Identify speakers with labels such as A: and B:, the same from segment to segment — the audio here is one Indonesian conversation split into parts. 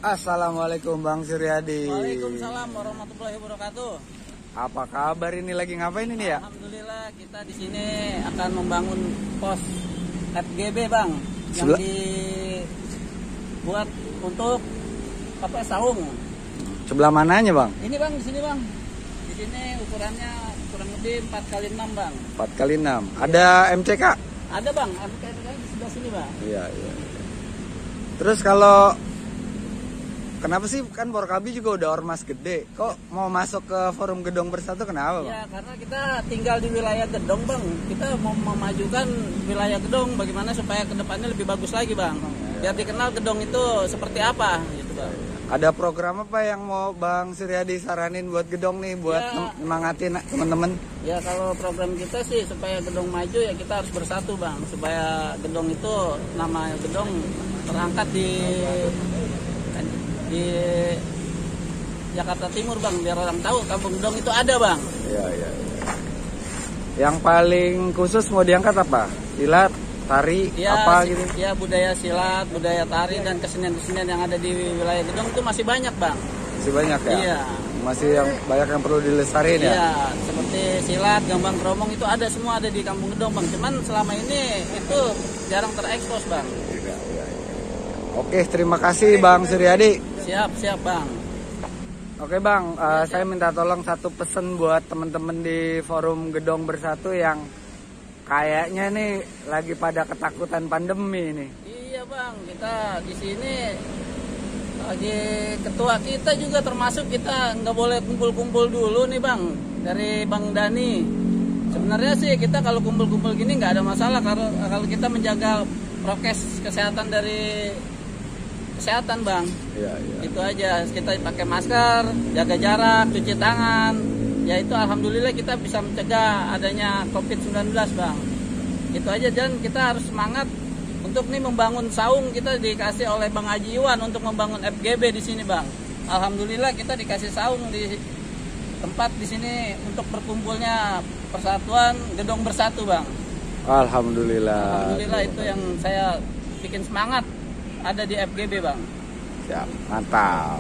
A: Assalamualaikum Bang Suryadi.
B: Waalaikumsalam warahmatullahi wabarakatuh.
A: Apa kabar ini, lagi ngapain ini ya?
B: Alhamdulillah kita di sini akan membangun pos FGB Bang, yang dibuat untuk saung.
A: Sebelah mananya Bang?
B: Ini Bang, di sini Bang. Di sini ukurannya kurang lebih 4x6 Bang.
A: 4x6.
B: Ya.
A: Ada MCK?
B: Ada Bang, MCK di sebelah sini Bang.
A: Iya. Terus kalau kenapa sih, kan Porkabi juga udah ormas gede, kok mau masuk ke Forum Gedong Bersatu, kenapa Bang?
B: Ya karena kita tinggal di wilayah Gedong Bang. Kita mau memajukan wilayah Gedong bagaimana supaya kedepannya lebih bagus lagi Bang. Biar dikenal Gedong itu seperti apa gitu Bang.
A: Ada program apa yang mau Bang Suryadi saranin buat Gedong nih, buat nyemangatin teman-teman?
B: Ya kalau program kita sih supaya Gedong maju ya kita harus bersatu Bang. Supaya Gedong itu, nama Gedong terangkat di Jakarta Timur Bang, biar orang tahu Kampung Gedong itu ada Bang.
A: Iya. Yang paling khusus mau diangkat apa? Silat, tari,
B: ya,
A: apa gitu?
B: Ya budaya silat, budaya tari dan kesenian-kesenian yang ada di wilayah Gedong itu masih banyak Bang.
A: Masih banyak ya?
B: Iya.
A: Masih yang banyak yang perlu dilestariin ya?
B: Iya, seperti silat, gambang kromong itu ada, semua ada di Kampung Gedong Bang. Cuman selama ini itu jarang terekspos Bang.
A: Iya. Oke, terima kasih Bang Suryadi.
B: Siap Bang.
A: Oke Bang, saya minta tolong satu pesan buat teman-teman di Forum Gedong Bersatu yang kayaknya nih lagi pada ketakutan pandemi nih.
B: Iya Bang, kita di sini lagi, ketua kita juga termasuk, kita nggak boleh kumpul-kumpul dulu nih Bang, dari Bang Dani. Sebenarnya sih kita kalau kumpul-kumpul gini nggak ada masalah kalau kita menjaga prokes kesehatan dari kesehatan Bang.
A: Iya.
B: Itu aja, kita pakai masker, jaga jarak, cuci tangan. Ya itu alhamdulillah kita bisa mencegah adanya COVID-19 Bang. Itu aja, dan kita harus semangat untuk nih membangun saung. Kita dikasih oleh Bang Haji Iwan untuk membangun FGB di sini Bang. Alhamdulillah kita dikasih saung di tempat di sini untuk berkumpulnya Persatuan Gedong Bersatu Bang.
A: Alhamdulillah.
B: Alhamdulillah, itu yang saya bikin semangat ada di FGB Bang.
A: Ya, mantap.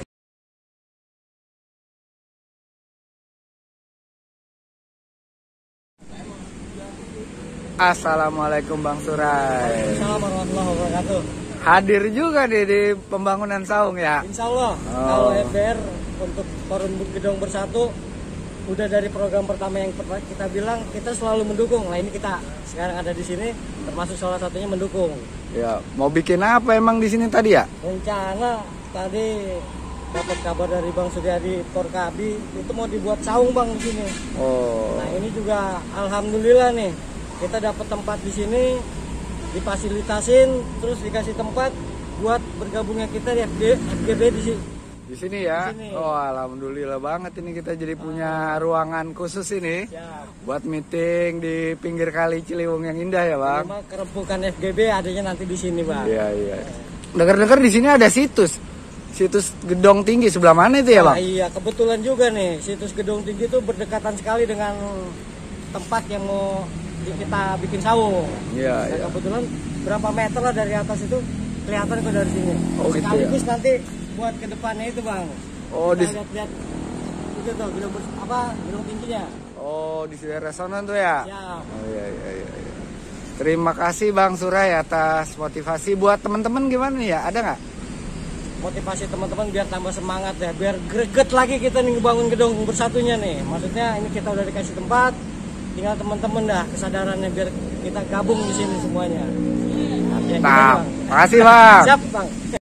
A: Assalamualaikum Bang Surai.
B: Assalamualaikum warahmatullahi wabarakatuh.
A: Hadir juga nih di pembangunan saung ya?
C: Insya Allah. Kalau FBR untuk Forum Gedong Bersatu udah dari program pertama yang kita bilang kita selalu mendukung. Nah ini kita sekarang ada di sini termasuk salah satunya mendukung.
A: Ya, mau bikin apa emang di sini tadi ya?
C: Rencana tadi dapat kabar dari Bang Suryadi Porkabi itu mau dibuat saung Bang di sini.
A: Oh.
C: Nah ini juga alhamdulillah nih kita dapat tempat di sini, difasilitasin, terus dikasih tempat buat bergabungnya kita di FGB di sini.
A: Di sini ya? Di sini. Oh alhamdulillah banget ini kita jadi punya ruangan khusus ini.
C: Siap.
A: Buat meeting di pinggir kali Ciliwung yang indah ya Bang?
C: Memang kerempukan FGB adanya nanti di sini Bang.
A: Iya. Dengar-dengar di sini ada situs Gedong Tinggi, sebelah mana itu ya Bang?
C: Iya, kebetulan juga nih situs Gedong Tinggi itu berdekatan sekali dengan tempat yang mau kita bikin saung.
A: Iya.
C: Kebetulan berapa meter lah dari atas itu kelihatan kok dari sini.
A: Oh gitu ya?
C: Sekaligus nanti buat ke depannya itu Bang.
A: Oh,
C: kita lihat itu tuh gedung tingginya.
A: Oh, di daerah sana tuh ya?
C: Siap.
A: Oh iya. Terima kasih Bang Surai atas motivasi. Buat teman-teman gimana nih ya? Ada nggak?
C: Motivasi teman-teman biar tambah semangat ya, biar greget lagi kita nih ngebangun Gedong Bersatunya nih. Maksudnya ini kita udah dikasih tempat, tinggal teman-teman dah kesadarannya biar kita gabung di sini semuanya.
A: Nah, makasih Bang.
C: Siap Bang.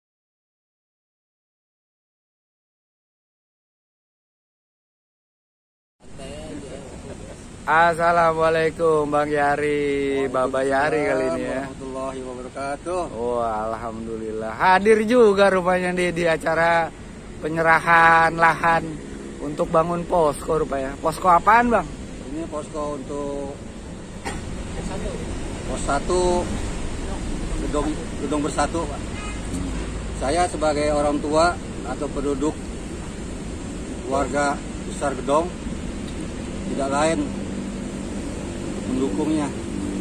A: Assalamualaikum Bang Yari, Baba Yari kali ini ya.
D: Warahmatullahi wabarakatuh.
A: Oh alhamdulillah hadir juga rupanya di acara penyerahan lahan untuk bangun posko rupanya. Posko apaan Bang?
D: Ini posko untuk pos 1 Gedong Bersatu. Saya sebagai orang tua atau penduduk warga besar Gedong tidak lain mendukungnya,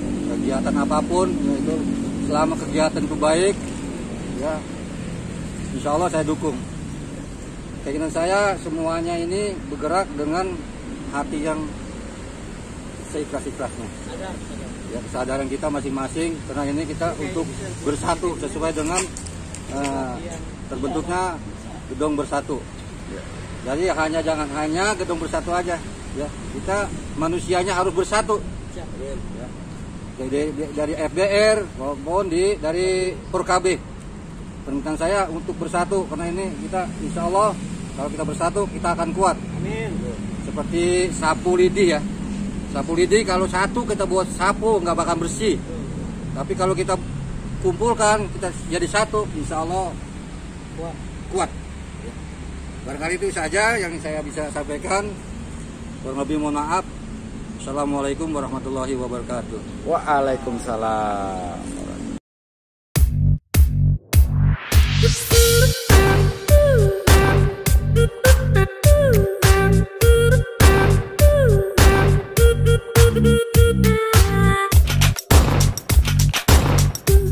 D: kegiatan apapun, yaitu selama kegiatan itu baik ya, insya Allah saya dukung. Keinginan saya semuanya ini bergerak dengan hati yang seikhlas-ikhlasnya. Ya, kesadaran kita masing-masing, karena ini kita untuk bersatu sesuai dengan terbentuknya gedung bersatu. Jadi jangan hanya gedung bersatu aja, ya kita manusianya harus bersatu. Ya. Dari FBR maupun dari Porkabeh, permintaan saya untuk bersatu, karena ini kita insya Allah kalau kita bersatu kita akan kuat.
C: Amin.
D: Seperti sapu lidi ya. Sapu lidi kalau satu kita buat sapu nggak bakal bersih. Tapi kalau kita kumpulkan, kita jadi satu, insya Allah kuat. Barangkali itu saja yang saya bisa sampaikan. Kurang lebih mohon maaf. Assalamualaikum warahmatullahi wabarakatuh.
A: Waalaikumsalam.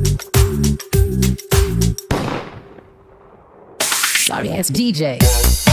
E: Sorry ass DJ.